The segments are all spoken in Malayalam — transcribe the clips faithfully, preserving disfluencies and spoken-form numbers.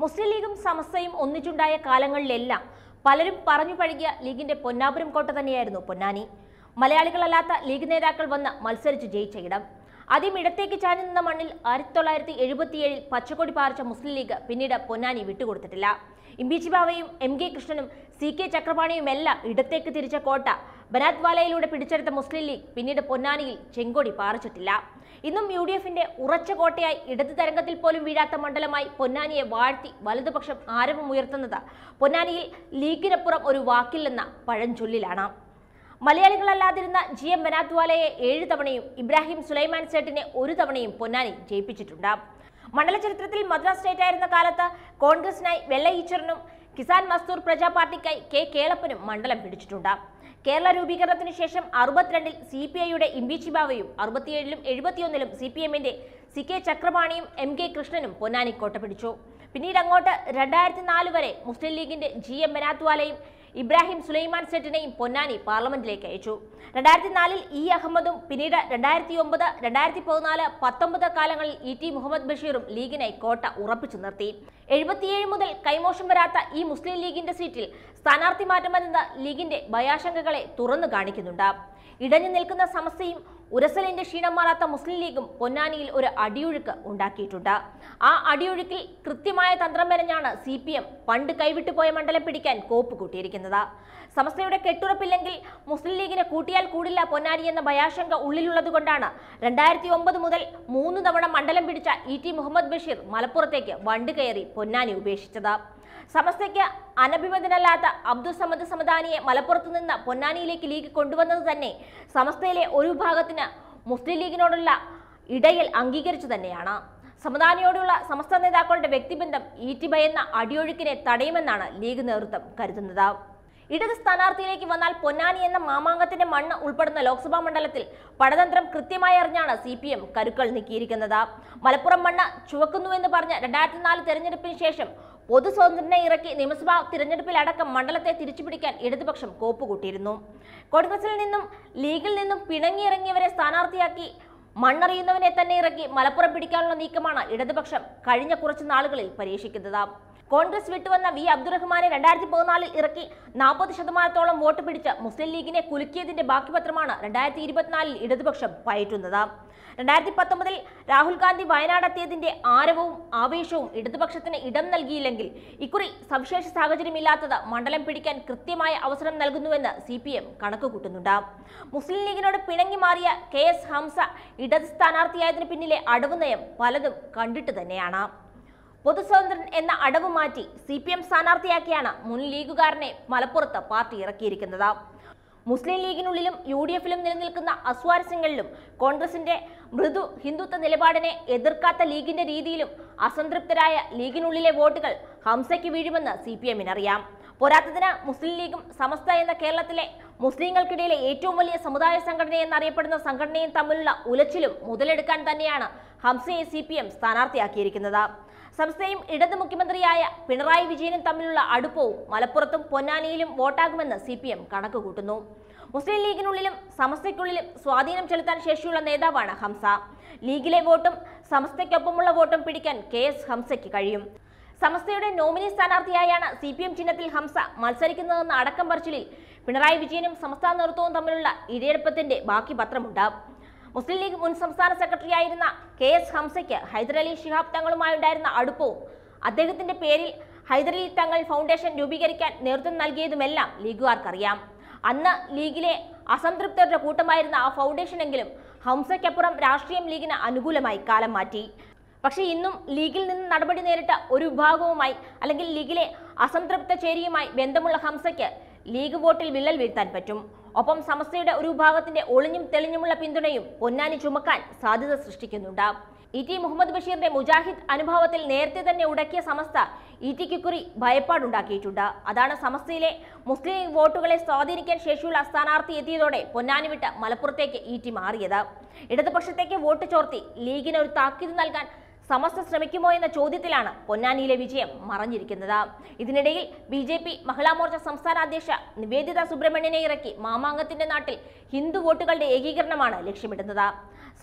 മുസ്ലിം ലീഗും സമസ്തയും ഒന്നിച്ചുണ്ടായ കാലങ്ങളിലെല്ലാം പലരും പറഞ്ഞു പഴകിയ ലീഗിന്റെ പൊന്നാപുരം കോട്ട തന്നെയായിരുന്നു പൊന്നാനി. മലയാളികളല്ലാത്ത ലീഗ് നേതാക്കൾ വന്ന് മത്സരിച്ച് ജയിച്ച ഇടം. ആദ്യം ഇടത്തേക്ക് ചാഞ്ഞു നിന്ന മണ്ണിൽ ആയിരത്തി തൊള്ളായിരത്തി എഴുപത്തിയേഴിൽ പച്ചക്കൊടി പാറിച്ച മുസ്ലിം ലീഗ് പിന്നീട് പൊന്നാനി വിട്ടുകൊടുത്തിട്ടില്ല. ഇംബീച്ചി ബാവയും എം കെ കൃഷ്ണനും സി കെ ചക്രപാണിയും എല്ലാം ഇടത്തേക്ക് തിരിച്ച കോട്ട ബനാത്വാലയിലൂടെ പിടിച്ചെടുത്ത മുസ്ലിം ലീഗ് പിന്നീട് പൊന്നാനിയിൽ ചെങ്കൊടി പാറിച്ചിട്ടില്ല. ഇന്നും യു ഡി എഫിന്റെ ഉറച്ച കോട്ടയായി ഇടത് തരംഗത്തിൽ പോലും വീഴാത്ത മണ്ഡലമായി പൊന്നാനിയെ വാഴ്ത്തി വലതുപക്ഷം ആരവമുയർത്തുന്നത് പൊന്നാനിയിൽ ലീഗിനപ്പുറം ഒരു വാക്കില്ലെന്ന പഴഞ്ചൊല്ലിലാണ്. മലയാളികളല്ലാതിരുന്ന ജി എം ബനാത്വാലയെ ഏഴ് തവണയും ഇബ്രാഹിം സുലൈമാൻ സേട്ടിനെ ഒരു തവണയും പൊന്നാനി ജയിപ്പിച്ചിട്ടുണ്ട്. മണ്ഡല ചരിത്രത്തിൽ മദ്രാസ് സ്റ്റേറ്റ് ആയിരുന്ന കാലത്ത് കോൺഗ്രസിനായി വെള്ള ഈച്ചറിനും കിസാൻ മസ്ദൂർ പ്രജാ പാർട്ടിക്കായി കെ കേളപ്പനും മണ്ഡലം പിടിച്ചിട്ടുണ്ട്. കേരള രൂപീകരണത്തിന് ശേഷം അറുപത്തിരണ്ടിൽ സി പി ഐയുടെ ഇംബീച്ചി ബാവയും അറുപത്തിയേഴിലും എഴുപത്തിയൊന്നിലും സി പി എമ്മിന്റെ സി കെ ചക്രപാണിയും എം കെ കൃഷ്ണനും പൊന്നാനി കോട്ട പിടിച്ചു. പിന്നീട് അങ്ങോട്ട് രണ്ടായിരത്തി നാല് വരെ മുസ്ലിം ലീഗിന്റെ ജി എം ബനാത്വാലയും ഇബ്രാഹിം സുലൈമാൻ സെറ്റിനെയും പൊന്നാനി പാർലമെന്റിലേക്ക് അയച്ചു. രണ്ടായിരത്തി നാലിൽ ഇ അഹമ്മദും പിന്നീട് രണ്ടായിരത്തി ഒമ്പത് രണ്ടായിരത്തി പതിനാല് പത്തൊമ്പത് കാലങ്ങളിൽ ഇ ടി മുഹമ്മദ് ബഷീറും ലീഗിനായി കോട്ട ഉറപ്പിച്ചു നിർത്തി. എഴുപത്തിയേഴ് മുതൽ കൈമോശം വരാത്ത ഈ മുസ്ലിം ലീഗിന്റെ സീറ്റിൽ സ്ഥാനാർത്ഥി മാറ്റമെന്നത് ലീഗിന്റെ ഭയാശങ്കകളെ തുറന്നു കാണിക്കുന്നുണ്ട്. ഇടഞ്ഞു നിൽക്കുന്ന സമസ്തയും ഉരസലിന്റെ ക്ഷീണം മാറാത്ത മുസ്ലിം ലീഗും പൊന്നാനിയിൽ ഒരു അടിയൊഴുക്ക് ഉണ്ടാക്കിയിട്ടുണ്ട്. ആ അടിയൊഴുക്കിൽ കൃത്യമായ തന്ത്രം മെനഞ്ഞാണ് സി പി എം പണ്ട് കൈവിട്ടുപോയ മണ്ഡലം പിടിക്കാൻ കോപ്പ് കൂട്ടിയിരിക്കുന്നത്. സമസ്തയുടെ കെട്ടുറപ്പില്ലെങ്കിൽ മുസ്ലിം ലീഗിനെ കൂട്ടിയാൽ കൂടില്ല പൊന്നാനി എന്ന ഭയാശങ്ക ഉള്ളിലുള്ളതുകൊണ്ടാണ് രണ്ടായിരത്തി ഒമ്പത് മുതൽ മൂന്ന് തവണ മണ്ഡലം പിടിച്ച ഇ ടി മുഹമ്മദ് ബഷീർ മലപ്പുറത്തേക്ക് വണ്ട് കയറി പൊന്നാനി ഉപേക്ഷിച്ചത്. സമസ്തയ്ക്ക് അനഭിമതനല്ലാത്ത അബ്ദുൾ സമദ് സമദാനിയെ മലപ്പുറത്ത് നിന്ന് പൊന്നാനിയിലേക്ക് ലീഗ് കൊണ്ടുവന്നത് തന്നെ സമസ്തയിലെ ഒരു വിഭാഗത്തിന് മുസ്ലിം ലീഗിനോടുള്ള ഇടയൽ അംഗീകരിച്ചു തന്നെയാണ്. സമദാനിയോടുള്ള സമസ്ത നേതാക്കളുടെ വ്യക്തിബന്ധം ഇ ടി ഭയന്ന അടിയൊഴുക്കിനെ തടയുമെന്നാണ് ലീഗ് നേതൃത്വം കരുതുന്നത്. ഇടത് സ്ഥാനാർത്ഥിയിലേക്ക് വന്നാൽ പൊന്നാനി എന്ന മാമാങ്കത്തിന്റെ മണ്ണ് ഉൾപ്പെടുന്ന ലോക്സഭാ മണ്ഡലത്തിൽ പടതന്ത്രം കൃത്യമായി അറിഞ്ഞാണ് സി പി എം കരുക്കൾ നീക്കിയിരിക്കുന്നത്. മലപ്പുറം മണ്ണ് ചുവക്കുന്നുവെന്ന് പറഞ്ഞ് രണ്ടായിരത്തി നാല് തെരഞ്ഞെടുപ്പിന് ശേഷം പൊതു സ്വതന്ത്രനെ ഇറക്കി നിയമസഭാ തിരഞ്ഞെടുപ്പിലടക്കം മണ്ഡലത്തെ തിരിച്ചുപിടിക്കാൻ ഇടതുപക്ഷം കോപ്പുകൂട്ടിയിരുന്നു. കോൺഗ്രസിൽ നിന്നും ലീഗിൽ നിന്നും പിണങ്ങിയിറങ്ങിയവരെ സ്ഥാനാർത്ഥിയാക്കി മണ്ണറിയുന്നവനെ തന്നെ ഇറക്കി മലപ്പുറം പിടിക്കാനുള്ള നീക്കമാണ് ഇടതുപക്ഷം കഴിഞ്ഞ കുറച്ചു നാളുകളിൽ പരീക്ഷിക്കുന്നത്. കോൺഗ്രസ് വിട്ടുവന്ന വി അബ്ദുറഹ്മാനെ രണ്ടായിരത്തി പതിനാലിൽ ഇറക്കി നാൽപ്പത് ശതമാനത്തോളം വോട്ട് പിടിച്ച് മുസ്ലിം ലീഗിനെ കുലുക്കിയതിന്റെ ബാക്കിപത്രമാണ് രണ്ടായിരത്തി ഇരുപത്തിനാലിൽ ഇടതുപക്ഷം പയറ്റുന്നത്. രണ്ടായിരത്തി പത്തൊമ്പതിൽ രാഹുൽ ഗാന്ധി വയനാടെത്തിയതിന്റെ ആരവവും ആവേശവും ഇടതുപക്ഷത്തിന് ഇടം നൽകിയില്ലെങ്കിൽ ഇക്കുറി സവിശേഷ സാഹചര്യമില്ലാത്തത് മണ്ഡലം പിടിക്കാൻ കൃത്യമായ അവസരം നൽകുന്നുവെന്ന് സി പി എം കണക്കുകൂട്ടുന്നുണ്ട്. മുസ്ലിം ലീഗിനോട് പിണങ്ങി മാറിയ കെ എസ് ഹംസ ഇടത് സ്ഥാനാർത്ഥിയായതിനു പിന്നിലെ അടവ് നയം പലതും കണ്ടിട്ട് തന്നെയാണ്. പൊതുസ്വതന്ത്രൻ എന്ന അടവ് മാറ്റി സി പി എം സ്ഥാനാർത്ഥിയാക്കിയാണ് മുൻ ലീഗുകാരനെ മലപ്പുറത്ത് പാർട്ടി ഇറക്കിയിരിക്കുന്നത്. മുസ്ലിം ലീഗിനുള്ളിലും യു ഡി എഫിലും നിലനിൽക്കുന്ന അസ്വാരസ്യങ്ങളിലും കോൺഗ്രസിന്റെ മൃദു ഹിന്ദുത്വ നിലപാടിനെ എതിർക്കാത്ത ലീഗിന്റെ രീതിയിലും അസംതൃപ്തരായ ലീഗിനുള്ളിലെ വോട്ടുകൾ ഹംസയ്ക്ക് വീഴുമെന്ന് സി പി എമ്മിനറിയാം. പോരാത്തതിന് മുസ്ലിം ലീഗും സമസ്ത എന്ന കേരളത്തിലെ മുസ്ലിങ്ങൾക്കിടയിലെ ഏറ്റവും വലിയ സമുദായ സംഘടന എന്നറിയപ്പെടുന്ന സംഘടനയും തമ്മിലുള്ള ഉലച്ചിലും മുതലെടുക്കാൻ തന്നെയാണ് ഹംസയെ സി പി എം സ്ഥാനാർത്ഥിയാക്കിയിരിക്കുന്നത്. സംസ്ഥയും ഇടത് മുഖ്യമന്ത്രിയായ പിണറായി വിജയനും തമ്മിലുള്ള അടുപ്പവും മലപ്പുറത്തും പൊന്നാനിയിലും വോട്ടാകുമെന്ന് സി പി എം കണക്ക് കൂട്ടുന്നു. മുസ്ലിം ലീഗിനുള്ളിലും സമസ്തയ്ക്കുള്ളിലും സ്വാധീനം ചെലുത്താൻ ശേഷിയുള്ള നേതാവാണ് ഹംസ. ലീഗിലെ വോട്ടും സമസ്തയ്ക്കൊപ്പമുള്ള വോട്ടും പിടിക്കാൻ കെ എസ് ഹംസയ്ക്ക് കഴിയും. സമസ്തയുടെ നോമിനി സ്ഥാനാർത്ഥിയായാണ് സി പി എം ചിഹ്നത്തിൽ ഹംസ മത്സരിക്കുന്നതെന്ന അടക്കം പറച്ചിലിൽ പിണറായി വിജയനും സംസ്ഥാന നേതൃത്വവും തമ്മിലുള്ള ഇരയടുപ്പത്തിന്റെ ബാക്കി പത്രമുണ്ട്. മുസ്ലിം ലീഗ് മുൻ സംസ്ഥാന സെക്രട്ടറിയായിരുന്ന കെ എസ് ഹംസയ്ക്ക് ഹൈദരലി ശിഹാബ് തങ്ങളുമായുണ്ടായിരുന്ന അടുപ്പവും അദ്ദേഹത്തിന്റെ പേരിൽ ഹൈദരലി തങ്ങൾ ഫൗണ്ടേഷൻ രൂപീകരിക്കാൻ നേതൃത്വം നൽകിയതുമെല്ലാം ലീഗുകാർക്കറിയാം. അന്ന് ലീഗിലെ അസംതൃപ്തരുടെ കൂട്ടമായിരുന്ന ആ ഫൗണ്ടേഷനെങ്കിലും ഹംസയ്ക്കപ്പുറം രാഷ്ട്രീയം ലീഗിന് അനുകൂലമായി കാലം മാറ്റി. പക്ഷേ ഇന്നും ലീഗിൽ നിന്ന് നടപടി നേരിട്ട ഒരു വിഭാഗവുമായി അല്ലെങ്കിൽ ലീഗിലെ അസംതൃപ്ത ചേരിയുമായി ബന്ധമുള്ള ഹംസയ്ക്ക് ലീഗ് വോട്ടിൽ വിള്ളൽ വീഴ്ത്താൻ പറ്റും. ഒപ്പം സമസ്തയുടെ ഒരു വിഭാഗത്തിന്റെ ഒളിഞ്ഞും തെളിഞ്ഞുമുള്ള പിന്തുണയും പൊന്നാനി ചുമക്കാൻ സാധ്യത സൃഷ്ടിക്കുന്നുണ്ട്. ഇ ടി മുഹമ്മദ് ബഷീറിന്റെ മുജാഹിദ് അനുഭവത്തിൽ നേരത്തെ തന്നെ ഉടക്കിയ സമസ്ത ഇ ടിക്ക് കുറി ഭയപ്പാടുണ്ടാക്കിയിട്ടുണ്ട്. അതാണ് സമസ്തയിലെ മുസ്ലിം ലീഗ് വോട്ടുകളെ സ്വാധീനിക്കാൻ ശേഷിയുള്ള സ്ഥാനാർത്ഥി എത്തിയതോടെ പൊന്നാനി വിട്ട് മലപ്പുറത്തേക്ക് ഇ ടി മാറിയത്. ഇടതുപക്ഷത്തേക്ക് വോട്ട് ചോർത്തി ലീഗിന് ഒരു താക്കീത് നൽകാൻ സമസ്ത ശ്രമിക്കുമോ എന്ന ചോദ്യത്തിലാണ് പൊന്നാനിയിലെ വിജയം മറഞ്ഞിരിക്കുന്നത്. ഇതിനിടയിൽ B J P Mahila Morcha സംസ്ഥാന അധ്യക്ഷ നിവേദിത സുബ്രഹ്മണ്യനെ ഇറക്കി മാമാങ്കത്തിന്റെ നാട്ടിൽ ഹിന്ദു വോട്ടുകളുടെ ഏകീകരണമാണ് ലക്ഷ്യമിടുന്നത്.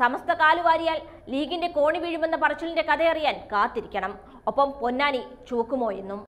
സമസ്ത കാലുവാരിയാൽ ലീഗിന്റെ കോണി വീഴുമെന്ന പറച്ചിലിന്റെ കഥയറിയാൻ കാത്തിരിക്കണം. ഒപ്പം പൊന്നാനി ചൂക്കുമോ എന്നും.